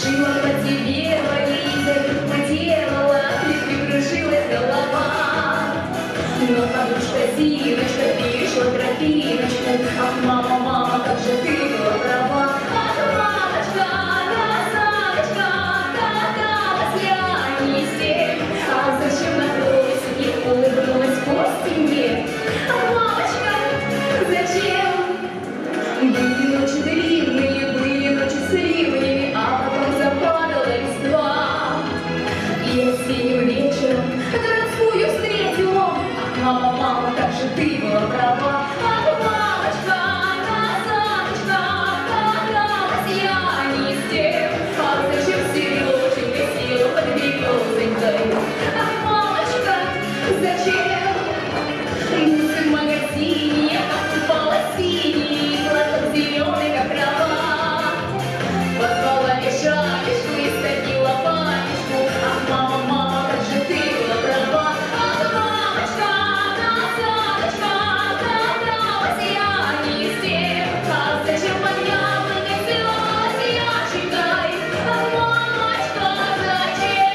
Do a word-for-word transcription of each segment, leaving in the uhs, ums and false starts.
Шила по тебе вализы, поделала, и кружилась голова. Но подушка Зиночка, перешла тропиночку. Ах, мама, мама, как же ты была права. Ах, мамочка, красавочка, каталась я не здесь. А зачем накрылась и улыбнулась Костеньке? Ах, мамочка, зачем? Были ночи длинные, были ночи с ливнями, а потом западала листва. И осенним вечером городскую встретила. Ах, мама, мама, как же ты была права. Ах, мамочка, красавочка, каталась я не с тем. А зачем Сереженька села под березонькой? Ах, мамочка, зачем? Бусы в магазине я покупала синие, глазок зеленый, как трава. Позвала мешалечку и стопила панечку. Ах, мама, мама, как же ты была права. Ах, мамочка, красавочка, каталась я не с тем. А зачем под яблоней целовалась Яшенькой? Ах, мамочка, зачем?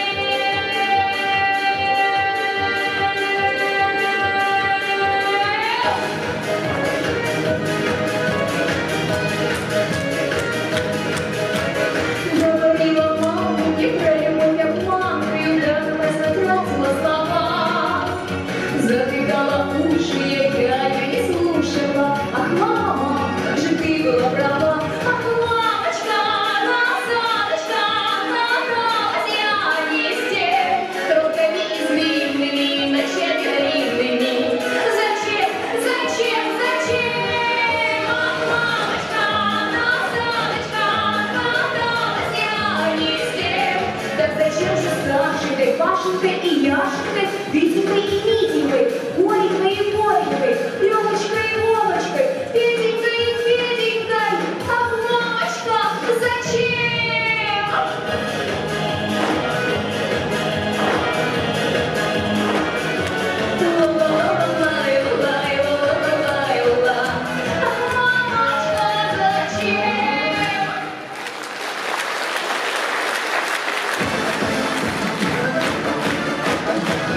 Говорила мама мне про любовь обманную, даже потратила слова. Затыкала уши, я ее не слушала. Ах, мама, как же ты была права. Ах, мамочка, красавочка, каталась я не с тем. Тропками извилинными, ночами длинными. Зачем, зачем, зачем? Ах, мамочка, красавочка, каталась я не с тем. Так зачем же Сашенькой, Пашенькой и Яшенькой, Витенькой и Митенькой, Коленькой и Боренькой, Левочкой и Вовочкой, Петенькой и Феденькой? Ах, мамочка, зачем? Ла-ла-ла-ла-ла-ла-ла-ла-ла. Ах, мамочка, зачем? Thank you.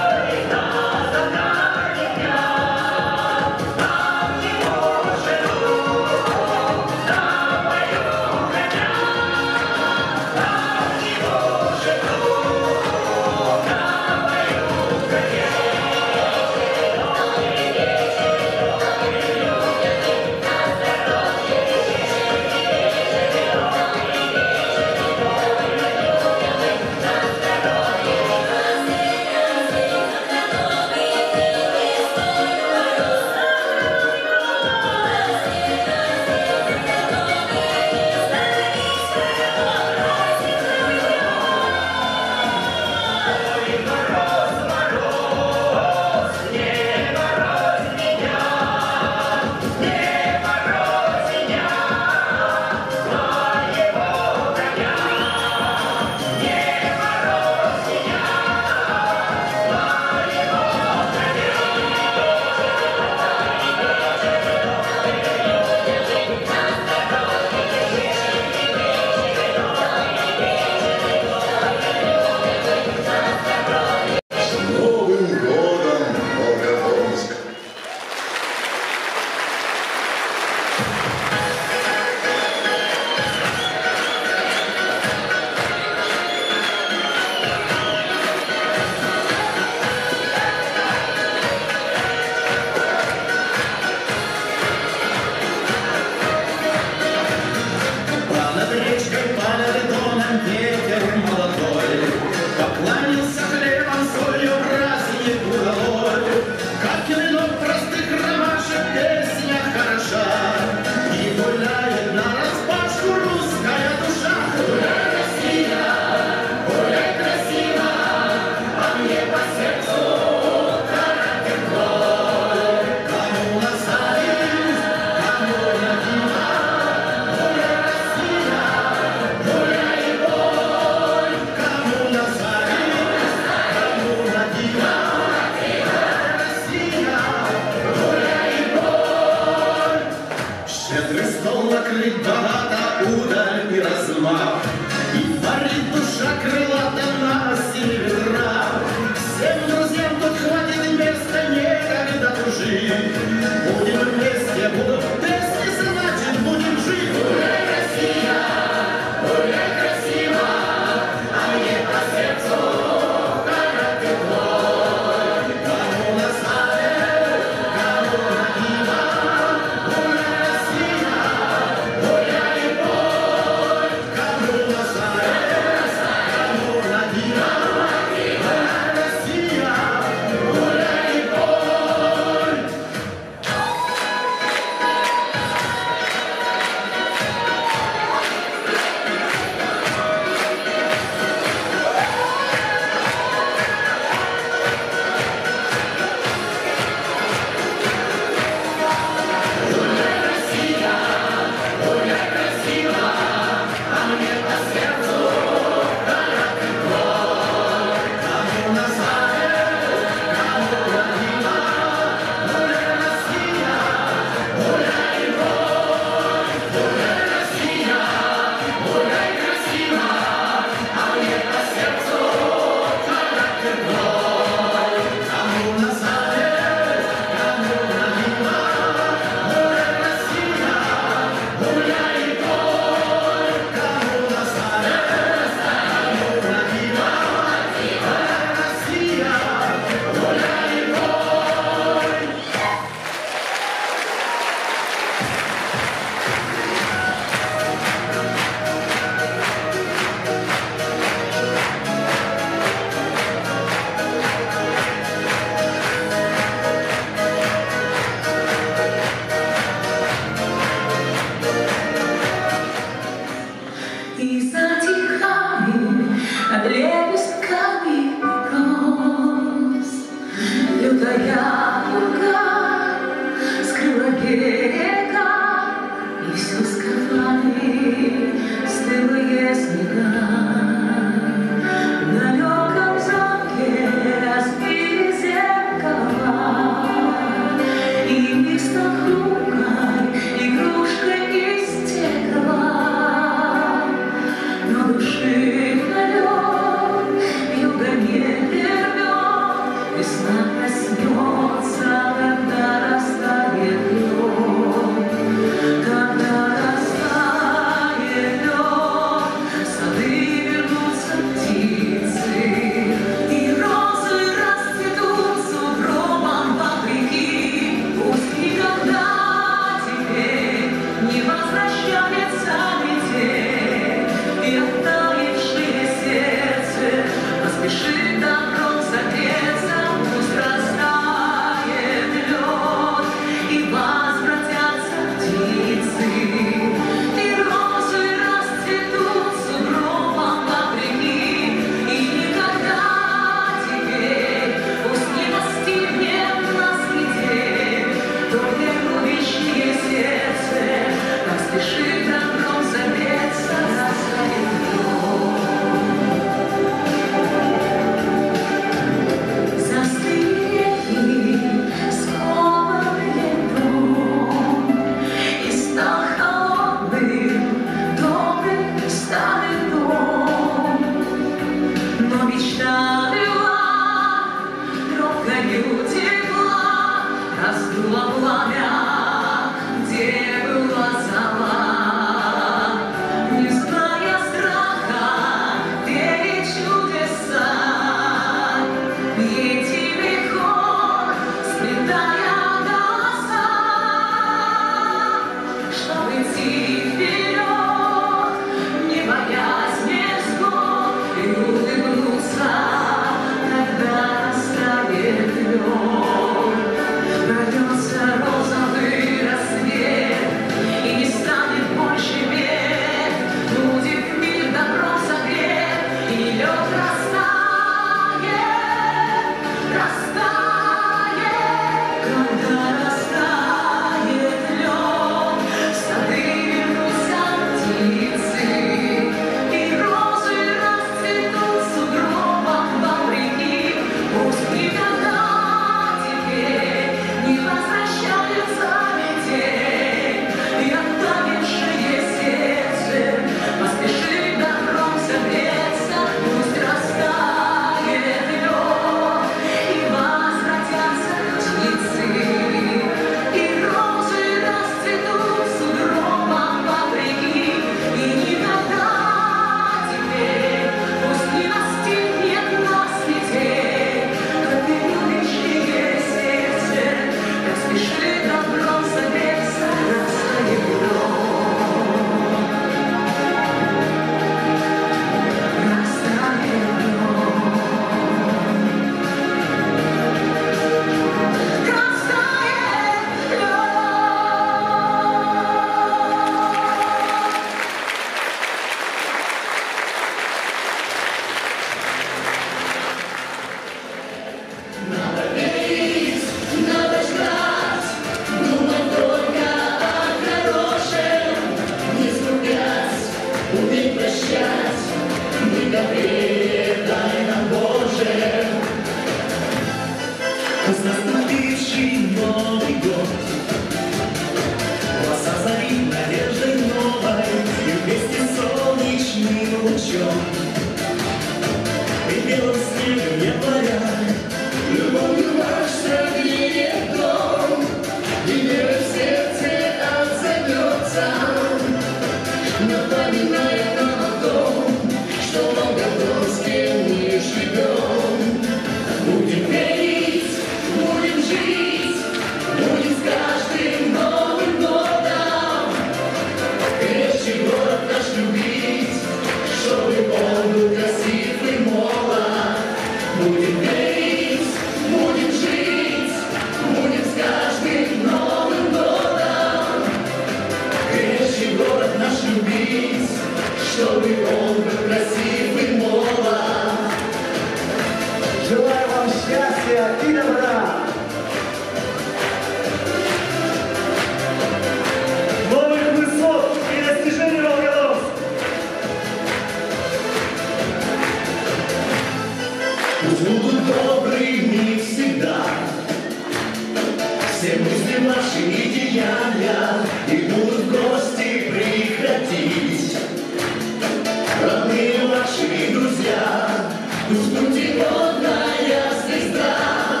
Родные ваши друзья, пусть путеводная звезда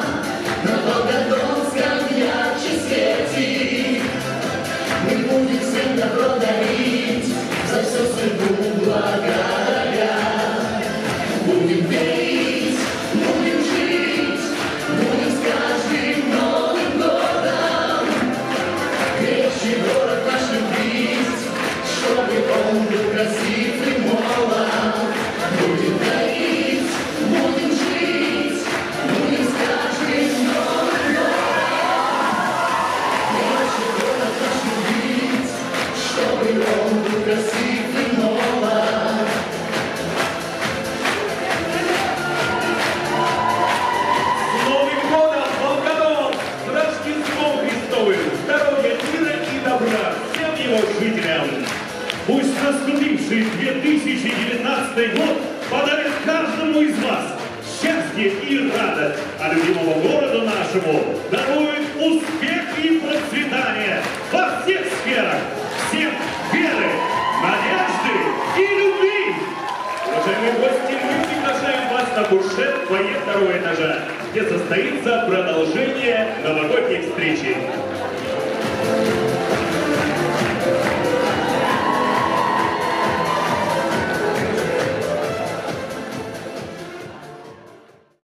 наступивший две тысячи девятнадцатый год подарит каждому из вас счастье и радость, а любимому городу нашему дарует успех и процветание во всех сферах. Всем веры, надежды и любви! Уважаемые гости, мы приглашаем вас на фуршет фойе второго этажа, где состоится продолжение новогодней встречи.